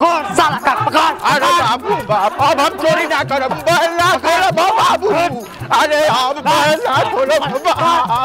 कौन साला का पकड़। अरे बाबू बाप अब हम चोरी ना करो बाबू। अरे हम ना करो बाप।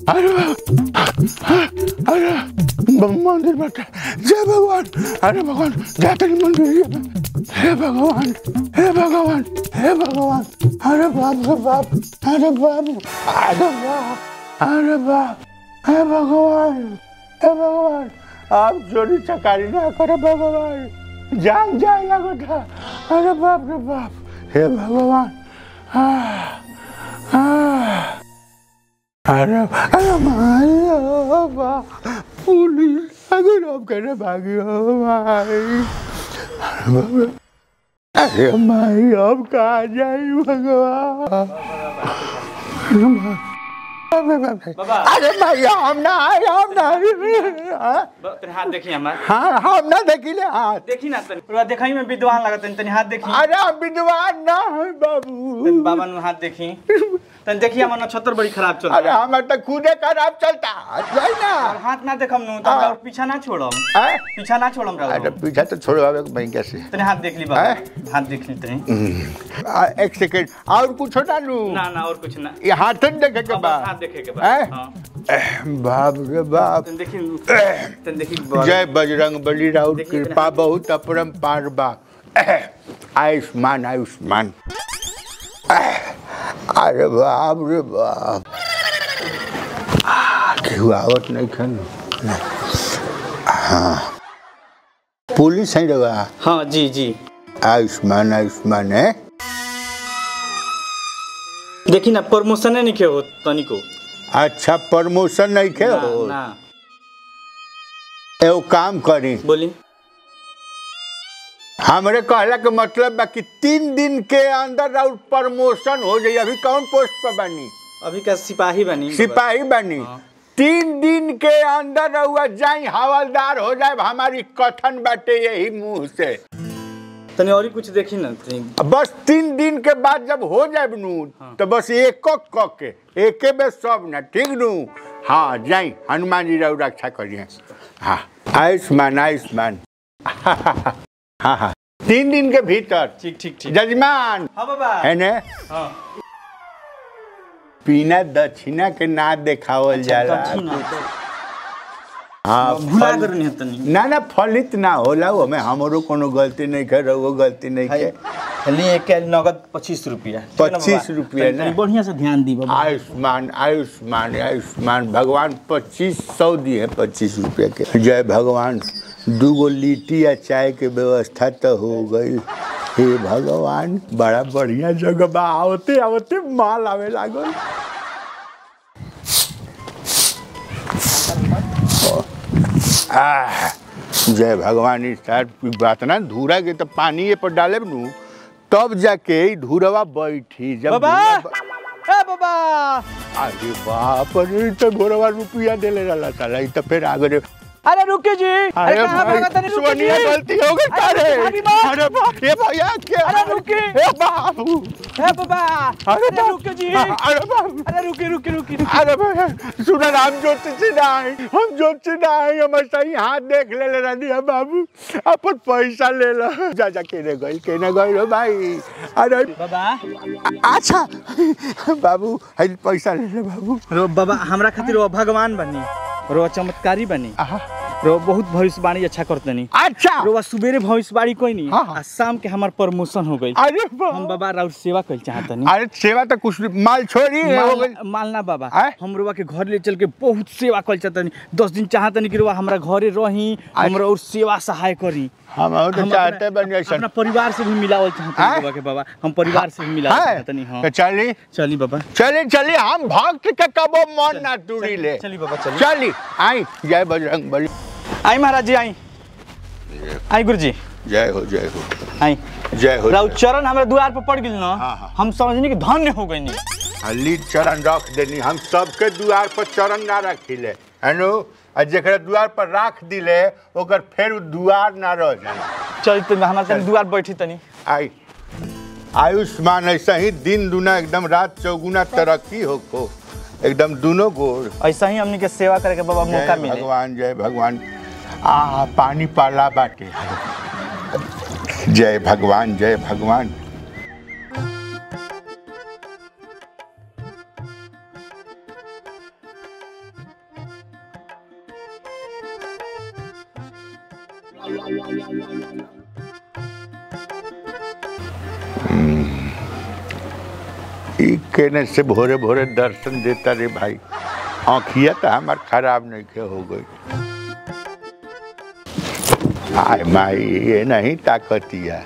अरे मंदिर बैठे जय भगवान। अरे भगवान जाते मंदिर। हे भगवान हे भगवान हे भगवान। अरे बाप रे बाप। अरे बाप अरे बाप अरे बाप। हे भगवान हे भगवान आप चोरी चकारी ना करो भगवान जान जाए लगो था। अरे बाप रे बाप हे भगवान। अरे अरे पुलिस अगर आप करे भागी हो भाई। अरे माई अब कहाँ जाए भगवान। अरे भाई हम ना हाथ देखी हमार। हाँ हम ना देखी ले हाथ देखी ना तनी देखई में विद्वान लगत तनी हाथ देखी। अरे हम विद्वान ना है बाबू। बाबा नु हाथ देखी तनी देखी हमर नक्षत्र बड़ी खराब चलता। अरे हमर त खुदे खराब चलता है ना। हाथ ना देखम नु त और पीछा ना छोड़म। पीछा ना छोड़म रा। अरे पीछा तो छोड़वावे के भाई कैसे। तनी हाथ देख ली बाबा हाथ देख ली तनी। एक सेकंड और कुछ ना लू ना ना और कुछ ना ये हाथ देखे के बाद हाथ देखे के बाद। हां बाप रे बाप। तनी देखी जय बजरंग बली राउत कृपा बहुत अपरंपार बा। आयुष्मान आयुष्मान। अरे बाप रे बाप केहू आवत नहीं खन। हाँ पुलिस है रवा। हाँ जी जी आयुष्मान आयुष्मान है। देखी ना प्रमोशन नहीं के हो तनिको। अच्छा प्रमोशन नहीं के हो ना एगो काम करी बोली। हमरे कहला के मतलब बा कि 3 दिन के अंदर और प्रमोशन हो जाए। अभी कौन पोस्ट पर बनी। अभी का सिपाही बनी। सिपाही बनी। 3 दिन के अंदर रहुआ जाई हवलदार हो जाए हमारी कथन बाटे यही मुंह से। तनी और कुछ देखी ना बस 3 दिन के बाद जब हो जाए नू तो बस एक एक में सब ना ठीक नू। हाँ जाई हनुमान जी रहो रक्षा करिए। हाँ आयुष्मान आयुष्मान। हाँ हाँ 3 दिन के भीतर। ठीक ठीक ठीक जजमान। हाँ बाबा है ने। हाँ बिना दक्षिणा के ना देखावल जाला। हाँ भुला कर नहीं तनी ना फलित ना होला हमें हमरो कोनो गलती नहीं कर वो गलती नहीं के। खाली एक नगद 25 रुपया 25 रुपया ना बढ़िया से ध्यान दी बाबा। आयुष्मान आयुष्मान आयुष्मान भगवान 2500 दिए 25 रुपया के। जय भगवान 2 लिट्टी या चाय के व्यवस्था तो हो गई। हे भगवान बड़ा बढ़िया जगह बा। आवते आवते माल आवे लागल। जय भगवान। इस बात ना धूरा के तो पानी पर डाले नू तब जाके धूरवा बैठी। जब बाबा बाबा अरे बाप रे तो घोरवा रुपया देले रहला साला तो फिर आगे। अरे रुके जी। अरे सोनिया गलती हो गई। अरे बाप ये भैया क्या। अरे रुके हे बाबू हे बाबा। अरे रुके जी। अरे बाबू अरे रुके रुके रुके। अरे भैया सुना हम ज्योतिषी ना है हम सही हाथ देख ले रानी है बाबू अपन पैसा ले लो। जा केने गई रो भाई। अरे बाबा अच्छा बाबू है पैसा ले ले बाबू। रो बाबा हमरा खातिर वो भगवान बनी रो चमत्कारी बनी रो बहुत भविष्यवाणी अच्छा करतनी। अच्छा रो सुबेरे भविष्यवाणी कोई नहीं। हाँ। शाम के हमार प्रमोशन हो गई। अरे हम बाबा राउर सेवा कर चाहतनी। अरे सेवा तो कुछ माल छोड़ी माल ना बाबा हम रोवा के घर ले चल के बहुत सेवा कर चाहतनी। 10 दिन चाहतनी कि रोवा हमरा घरे रही हमरा और सेवा सहाय करी। हम तो चाहते बन अपना परिवार से भी मिलावल चाहतनी बाबा के बाबा। हम परिवार से भी मिलावल चाहतनी। हां तो चली बाबा चली हम भक्त के कबो मन ना टूरी ले। चली बाबा चली आई। जय बजरंग बली। आई महाराज जी आई गुरु जी जय हो आई जय हो। राउ चरण हमरा द्वार पर पड़ गेल ना हम समझनी कि धन्य हो गई। हल्ली चरण रख देनी हम सबके द्वार पर चरण ना रखिले हेनो आ जेकरा द्वार पर राख दिले ओकर फिर द्वार ना रह जाए। चल तो हमारे द्वार बैठी तनी आई। आयुष्मान ऐसा ही दिन दुना एकदम रात चौगुना तरक्की हो एकदम दोनों गोर। ऐसा ही हमनी के सेवा करे के बाबा मौका मिले। भगवान जय भगवान। पानी पाला बाटे। जय भगवान जय भगवान। कहने से भोरे भोरे दर्शन देता रे भाई, आँखिया तो हमार खराब नहीं के हो गई। आय माई ये नहीं ताकतिया।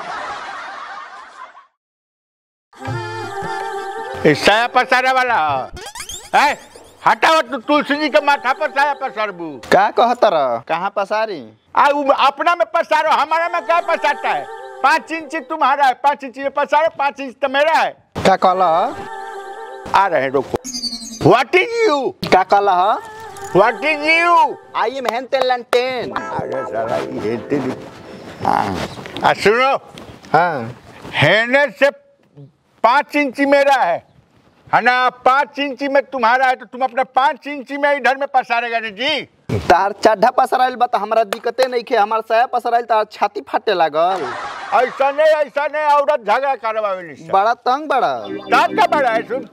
साया पसारा वाला है, हटाओ तो तुलसी जी के माथा पर साया पसारबू। क्या कहता रहा? कहाँ पसारी? अपना में पसारो, हमारा में क्या पसारता है? 5 इंच तुम्हारा है, 5 इंच में पसारो, 5 इंच तो मेरा है। क्या कहला? आ रहे रुको। What is you? क्या कहला? What is you? I am Hentel. अरे साला ये तेरी। हाँ सुनो, हाँ हेने से 5 इंच मेरा है ना, 5 इंच में तुम्हारा है, तो तुम अपना 5 इंच में इधर में पसारेगा जी। तार चढ़ा पसराइल बता, हमारा दिक्कते नहीं खे, हमार साया पसराइल तार छाती फाटे लागल। ऐसा नहीं औरत झगड़ा करवावे। बड़ा तंग बड़ा। का बड़ा है सुन,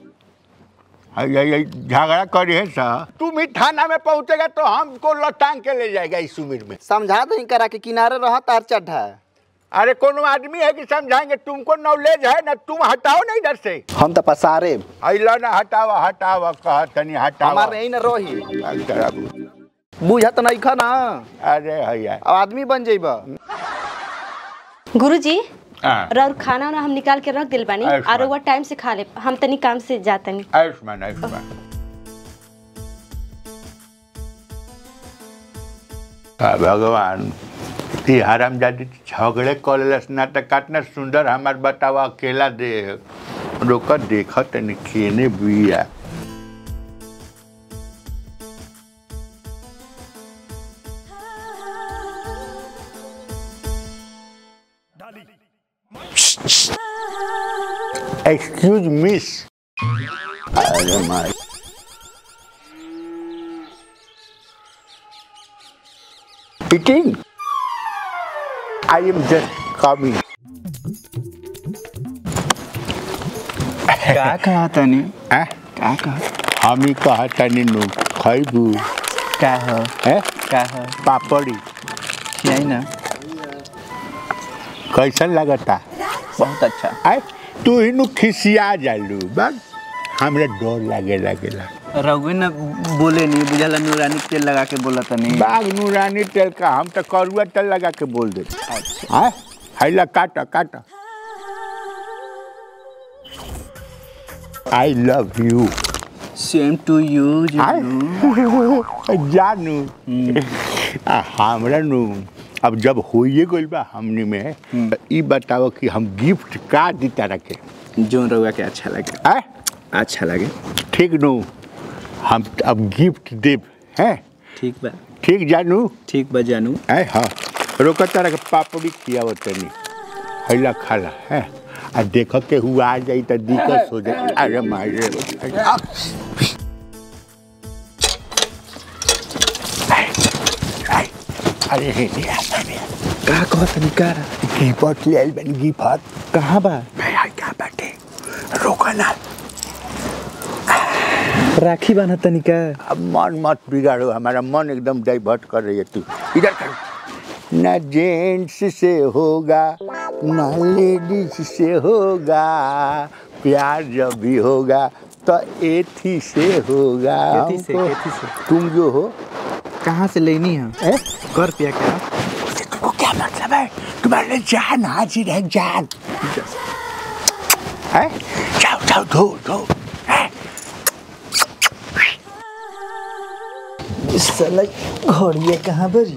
झगड़ा करे है सा। तुम ही थाना में पहुंचेगा तो हमको लटांग के ले जाएगा इस उम्र में। समझा नहीं करा के किनारे रहा तार चढ़ा। अरे कोनो आदमी है कि समझाएंगे? तुमको नॉलेज है ना, तुम हटाओ ना इधर से। हम तो पसारे अइला ना, हटावा कहतनी हटावा। हमारे यही न रही बुझत नहीं खा ना। अरे भैया आदमी बन जाइबा। गुरुजी और खाना ना हम निकाल के रख दिल बानी, और वो टाइम से खा ले, हम तनी काम से जातनी। आयुष्मान भगवान ये हरामजादी झगड़े कॉलेज नाटक काटना सुंदर हमार बतावा अकेला दे रोक देखा तनी केने बिया। Excuse miss. अरे my eating? I am just coming. क्या कहा तनी? क्या कहा? हम ही कहा तनी नु खाइबू। क्या है? क्या है? पापड़ी। यही ना। कैसा लगता? बहुत अच्छा। तू ही नु खिसिया जालू बस, हमरा डर लागेला। रघुवीर न बोले नहीं, बुझाला नूरानी तेल लगा के बोला तनी। बाग नूरानी तेल का, हम तो करुआ तेल लगा के बोल दे। अच्छा हैला काटा। I love you. Same to you जानू। हमरा नु अब जब होइए गइल बा हमनी में, ई बताओ कि हम गिफ्ट का देता रखे जो रहुआ के अच्छा लगे। अच्छा लगे ठीक नु, हम अब गिफ्ट देव हैं। ठीक बा। ठीक जानू। ठीक बा जानू। हाँ रोक तारा के पापड़ी खियाव तनी हैला खाला है। आ देख के हुआ आ जाई त दिक्कत हो जाए। अरे मारे अरे का कहत निकार गिफ्ट ले आइल बन। गिफ्ट कहाँ बा? भैया क्या बाटे रोका ना, राखी बाना तनिका। अब मन मत बिगाड़ो, हमारा मन एकदम डाइवर्ट कर रही है। तू इधर कर। न जेंट्स से होगा न लेडीज से होगा, प्यार जब भी होगा तो एथी से होगा। एथी से। तुम जो हो कहाँ से लेनी है? कर पिया क्या? तुमको क्या मतलब है? तुम्हारे लिए जान हाजिर है, जान है। जाओ धो। साला घड़िया कहाँ बरी?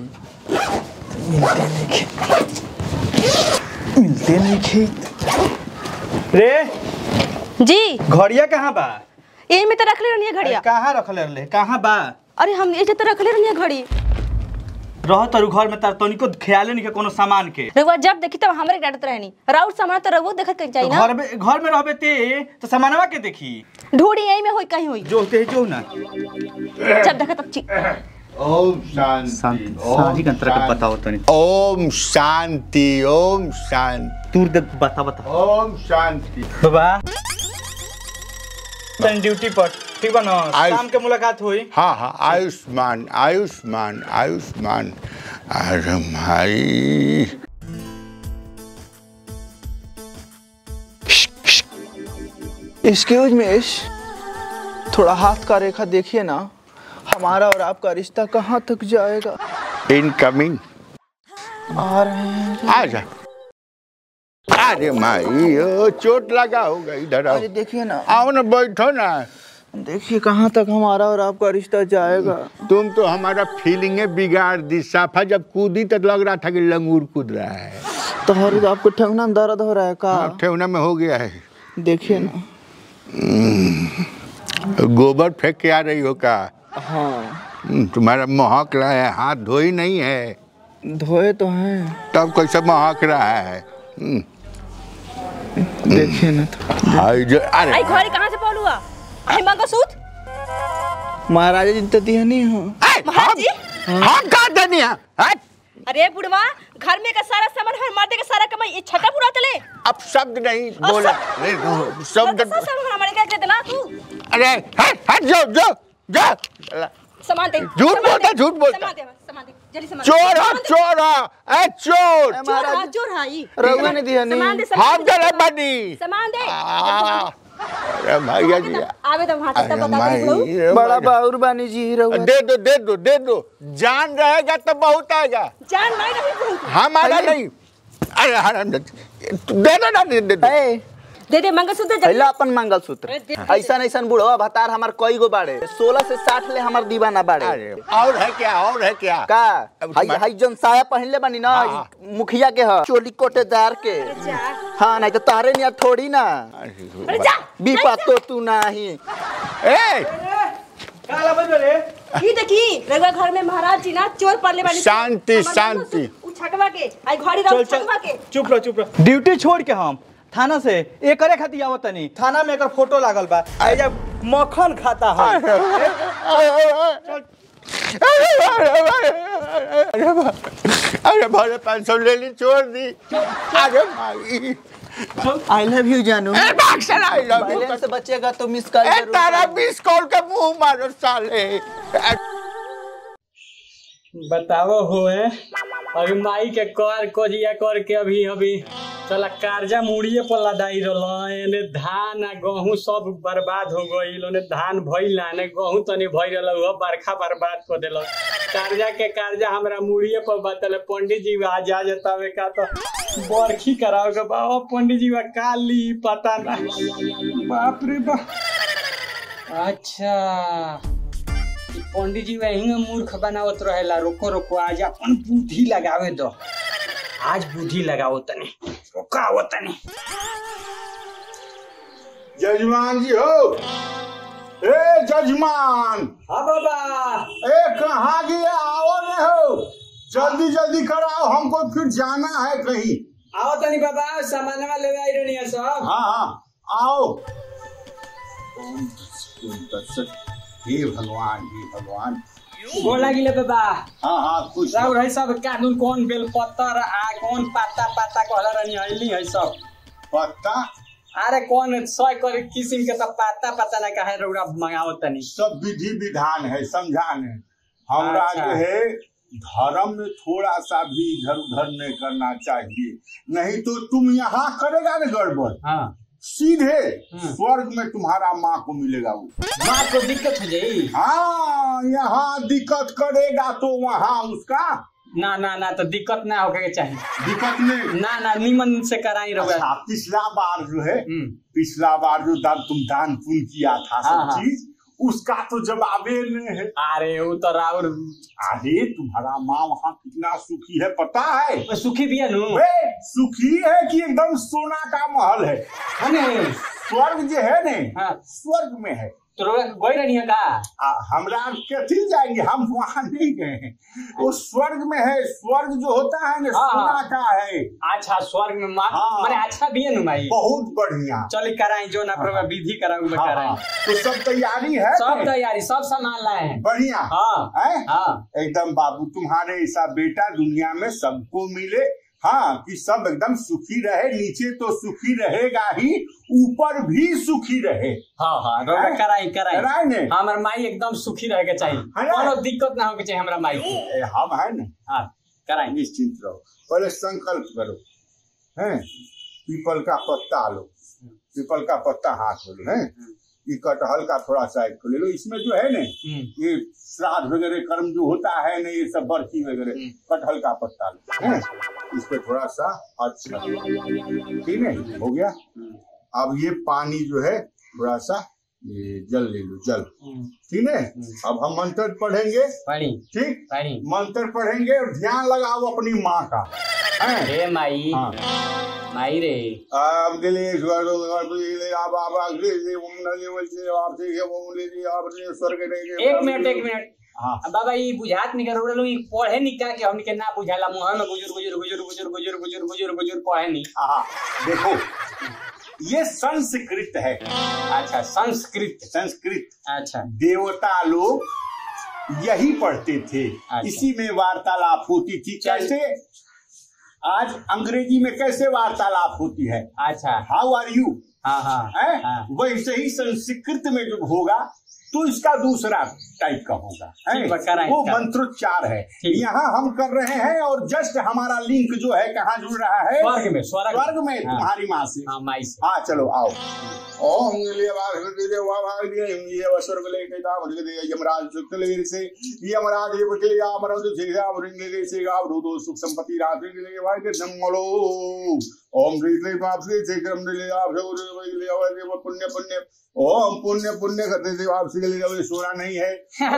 मिलते नहीं खेत रे जी। घड़िया कहाँ बा? यही में तो रख ले रहनी है घड़िया। कहाँ रखले रहले? कहाँ बा? अरे हम ये तो रख ले रहनी है घड़ी। रह तारू घर में तार तनिको ख्याले नहीं के कोनो सामान के। रउआ जब देखी तब हमरे डांटत रहनी, राउर सामान तो रउआ देखत के चाहिए ना। घर में रहबे ते तो सामानवा के देखी। ढूंढी यही में होई कहीं होई। जो ना जब देखत तब ओम शांति सारी कंतरा का बताओ तो नहीं। ओम शांति ओम शांति। तू दे बता ओम शांति। बाबा तन ड्यूटी पर ठीक बा ना, शाम के मुलाकात हुई। हाँ आयुष्मान आयुष्मान आयुष्मान। अरे भाई एक्सक्यूज मी, थोड़ा हाथ का रेखा देखिए ना, हमारा और आपका रिश्ता कहाँ तक जाएगा। इनकमिंग आ रहे हैं। आजा। अरे माई चोट लगा होगा, इधर आओ। अरे देखिए ना, आओ ना, बैठो ना। देखिए कहाँ तक हमारा और आपका रिश्ता जाएगा। तुम तो हमारा फीलिंगे बिगाड़ दी। साफा जब कूदी तो लग रहा था कि लंगूर कूद रहा है। तो हर आपको ठेवना में दर्द हो रहा है का? ठेवना में हो गया है। देखिए ना। गोबर फेंक के आ रही हो का? हाँ। तुम्हारा महक रहा है, हाथ धोई नहीं है? धोए तो हैं। तब कैसे महक रहा है? देखिए ना तो। अरे घड़ी कहाँ से पौल हुआ? मंगलसूत्र महाराजा जी तो दिया नहीं हो। महाराज जी हम कहाँ देनी है? अरे बुढ़वा, घर में का सारा सामान हर मर्दे का सारा कमाई ये छक्का पूरा चले। अब शब्द नहीं बोला। शब्द हमारे क्या कहते ना तू? अरे हट जो सामान दे। झूठ बोलता सामान दे जल्दी सामान। चोर है चोर। चोर है रउआ ने दिया नहीं। हम दे बनी सामान दे। अरे भैया जी आवे तो वहां तक बता। बड़ा बाउर बानी जी। रउआ दे दो। जान रहेगा तो बहुत आएगा। जान नहीं हमारा नहीं। अरे हराम दे दे मंगलसूत्र पहला अपन मंगलसूत्र। ऐसा ऐसा बुढ़वा भतार हमार कई गो बाड़े, 16 से 60 ले हमार दीवाना बाड़े। और है क्या का हाई जन साया पहनले बनी ना, मुखिया के ह चोली कोटेदार के। हाँ नहीं तो तारे नहीं थोड़ी ना बीपा तो तू नहीं। काला बजो रे की देखी रघुआ घर में महाराज जी ना चोर पड़ले बानी। शांति छकवा के आई घड़ी रहो छकवा के। चुप रहो। ड्यूटी छोड़ के हम थाना से एक करे खाती आवत नहीं। थाना में एकर फोटो लागल बा। आई जब मक्खन खाता है। अरे भाई 500 ले ली, छोड़ दी। अरे भाई आई लव यू जानू। बैलेंस से बचेगा तो मिस कॉल जरूर। तारा मिस कॉल के मुंह मारो साले। बताओ होए अभी माई के कर कोजिया कर के अभी चला कर्जा मुड़िए पर लदाई रहल। धान आ गहूँ सब बर्बाद हो गईल। ओने धान भइला ने गहूँ तनी भई रहल, बरखा बर्बाद कर देलक। कर्जा हमरा मुड़िए पर बतले। पंडित जी आज आ जतावे का तो बरखी कराओ के बाबा। पंडित जी का ली पता ना। बाप रे बाप। अच्छा पंडित जी वही मूर्ख बनावत रहेला। रोको आज अपन बुद्धि लगावे दो। आज बुद्धि लगाओ तने रोकाओ तने। जजमान जी हो। ए जजमान। हाँ बाबा। कहाँ गया? आओ न हो, जल्दी कराओ, हमको फिर जाना है कहीं। आओ तनी बाबा, सामानवा ले आई रहनी है सब। हाँ आओ। हे भगवान गोड़ लागिले बाबा। हाँ खुश राउर है सब कानून कौन बेल पत्तर आ कौन पाता कहला रहनी हईली है सब पत्ता। अरे कौन 100 कर किस्म के सब पाता ना काहे रउरा मंगाओ तनी। सब विधि विधान है, समझाने हमरा अच्छा। जो है धर्म में थोड़ा सा भी इधर उधर नहीं करना चाहिए, नहीं तो तुम यहाँ करेगा ना गड़बड़। हाँ सीधे स्वर्ग में तुम्हारा माँ को मिलेगा। वो माँ को दिक्कत हो जाई। हाँ यहाँ दिक्कत करेगा तो वहाँ उसका ना तो दिक्कत ना होके चाहिए। दिक्कत नहीं ना निमन से कराई रहुआ। अच्छा, पिछला बार जो तुम दान पुण्य किया था सब चीज, उसका तो जवाबे नहीं है। अरे वो तो राउर। अरे तुम्हारा माँ वहाँ कितना सुखी है पता है? सुखी भी है नु। सुखी है कि एकदम सोना का महल है। हाँ स्वर्ग जो है ने, हाँ। स्वर्ग में है तो गई रही है का हमरा कथी जाएंगे, हम वहाँ नहीं गए हैं। वो स्वर्ग में है, स्वर्ग जो होता है ना सोना का है। अच्छा स्वर्ग में मैंने अच्छा भी है माई, बहुत बढ़िया। चलिए कराएं जो ना विधि कराऊं कराएं। तो सब तैयारी है, सब तैयारी, सब सामान लाए हैं। बढ़िया। हाँ एकदम बाबू, तुम्हारे ऐसा बेटा दुनिया में सबको मिले। हाँ, कि सब एकदम सुखी रहे, नीचे तो सुखी रहेगा ही, ऊपर भी सुखी रहे। हाँ कराई ने हमारे माई एकदम सुखी रहे के चाहिए, कोनो दिक्कत ना हो के चाहिए हमारा माई। हम है ना। हाँ कराई, निश्चिंत रहो। पहले संकल्प करो, हैं पीपल का पत्ता लो, पीपल का पत्ता हाथ में लो, हैं ये कटहल का थोड़ा सा एक ले लो। इसमें जो है ना ये श्राद्ध वगैरह कर्म जो होता है ना, ये सब बर्फी वगैरह, कटहल का पत्ता लो, इस पे थोड़ा सा अच्छा, ठीक है, हो गया। अब ये पानी जो है थोड़ा सा ये जल ले लो, जल, ठीक है। अब हम मंत्र पढ़ेंगे, ठीक, मंत्र पढ़ेंगे और ध्यान लगाओ अपनी माँ का। हे माई, माई रे एक मिनट बाबा, ये बुझात नहीं कर लोग पढ़े नहीं का कि हमके ना बुझाला, मुँह में गुजर गुजर गुजर गुजर गुजर गुजर गुजर गुजर पढ़े नहीं। देखो ये संस्कृत है। अच्छा संस्कृत। अच्छा, देवता लोग यही पढ़ते थे। अच्छा। इसी में वार्तालाप होती थी। कैसे आज अंग्रेजी में कैसे वार्तालाप होती है? अच्छा, हाउ आर यू। हाँ। वैसे ही संस्कृत में जब होगा तो इसका दूसरा टाइप का होगा, वो मंत्रोच्चार है। यहाँ हम कर रहे हैं और जस्ट हमारा लिंक जो है कहाँ जुड़ रहा है? स्वर्ग में तुम्हारी माँ से। हाँ चलो आओ। ओम स्वर्ग यमराज से सुख संपत्ति ओम पुण्य पुण्य, ओम पुण्य पुण्य करने से आपसे सोना नहीं है।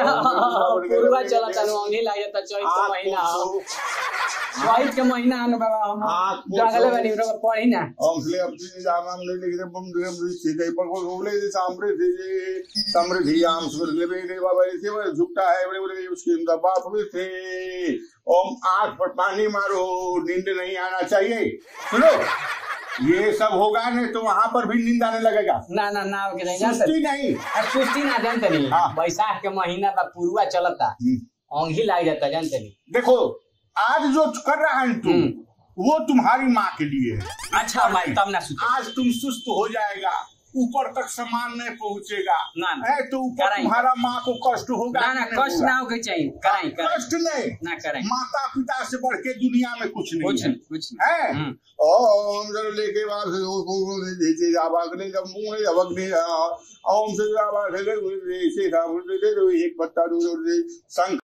चैत के महीना आने बाबा हम जंगले बनी रो पढ़ी ना। ओम श्री अपनी जामम ले लेके बम दुम सीधे पर को बोले समृद्धि आम सुरले बे बाबा ऐसे वो झुकता है बड़े बड़े उसके अंदर बाप भी थे। ओम आंख पर पानी मारो, नींद नहीं आना चाहिए। सुनो ये सब होगा नहीं तो वहाँ पर भी नींद आने लगेगा। ना सुस्ती नहीं जानते नहीं। बैसाख के महीना का पुरुआ चलता, ओंघी लग जाता, जानते नहीं। देखो आज जो कर रहा है तुम, वो तुम्हारी माँ के लिए। अच्छा माई, तब ना आज तुम सुस्त हो जाएगा, ऊपर तक सामान नहीं पहुँचेगा ना तो ऊपर तुम्हारा माँ को कष्ट होगा। ना कष्ट ना होगा चाहिए, कराएं कष्ट नहीं ना करें। माता पिता से बढ़ के दुनिया में कुछ नहीं है। ओम जब लेके ओम से एक पत्ता